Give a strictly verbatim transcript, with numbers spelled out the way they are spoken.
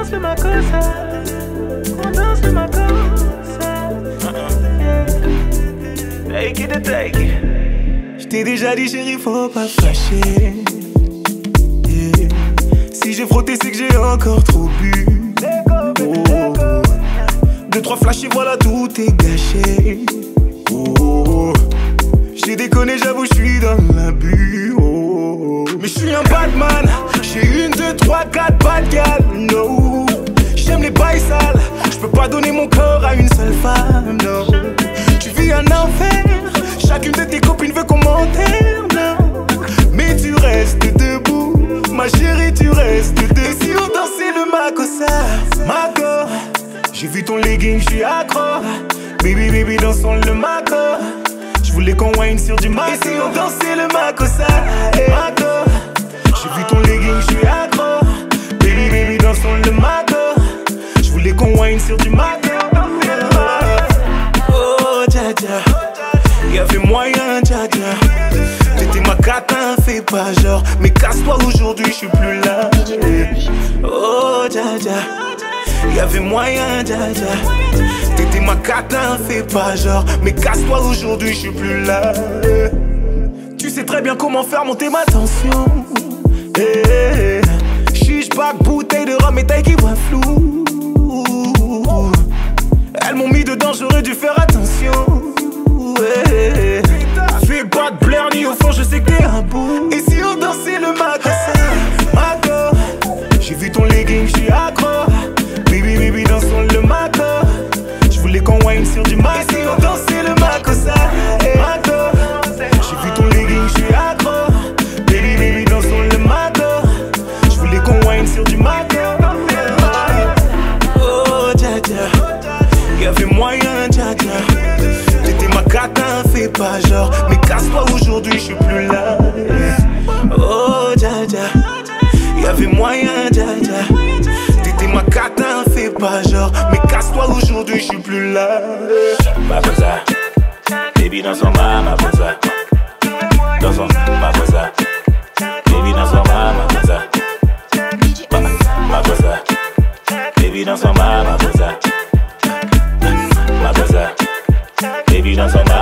danse le makossa, on danse le makossa. Take it, take it. J't'ai déjà dit chérie, faut pas fâcher. Yeah. Si j'ai frotté, c'est que j'ai encore trop bu. Oh. Deux, trois flashs et voilà, tout est gâché. Oh. J'ai déconné, j'avoue, j'suis dans l'abus. Oh. Mais j'suis un Batman. J'ai une, deux, trois, quatre bad gal. No. J'aime les bails sales. J'peux pas donner mon corps à une seule femme. No. Tu vis un enfer. Chacune de tes copines veut qu'on m'enterre. No. Mais tu restes debout. Ma chérie, tu restes debout. Et si on dansait le makossa, Mako. J'ai vu ton legging, j'suis accro. Baby, baby, dansons le Mako. J'voulais qu'on wine sur du Mako. Et si on dansait le makossa, Mako. J'ai vu ton legging, j'suis accro. Baby, baby, dansons le Mako. J'voulais qu'on wine sur du Mako. Oh, dja dja, y'avait moyen, dja dja. T'étais ma catin, fais pas genre. Mais casse-toi aujourd'hui, j'suis plus là. Oh, dja dja, y'avait moyen, dja dja. T'étais ma catin, fais pas genre. Mais casse-toi aujourd'hui, j'suis plus là. Tu sais très bien comment faire monter ma tension. Hey, chiche, bac, bouteille de rhum et taille qui voit flou. Elles m'ont mis dedans, j'aurais dû faire attention. Hey, fais pas de blaire ni au fond, je sais que t'es un bout. Et si on dansait le makossa, Mako. J'ai vu ton legging, j'suis accro. Baby, baby, dansons le Mako. J'voulais qu'on wine sur du Mako. Et si on dansait le makossa, Mako. J'ai vu ton legging, j'suis accro. Baby, baby, dansons le Mako. J'voulais qu'on wine sur du Mako. Oh, dja dja, y'avait moyen, dja dja. T'étais ma catin, fais pas genre. Mais casse-toi aujourd'hui, j'suis plus là. Oh, dja dja, y'avait moyen, dja dja. T'étais ma catin, fais pas genre. Mais casse-toi aujourd'hui, j'suis plus là. Makossa, baby dans son ma, makossa. Dans son makossa, baby dans son ma, makossa. Makossa, baby dans son ma, makossa. Makossa, baby dans son ma.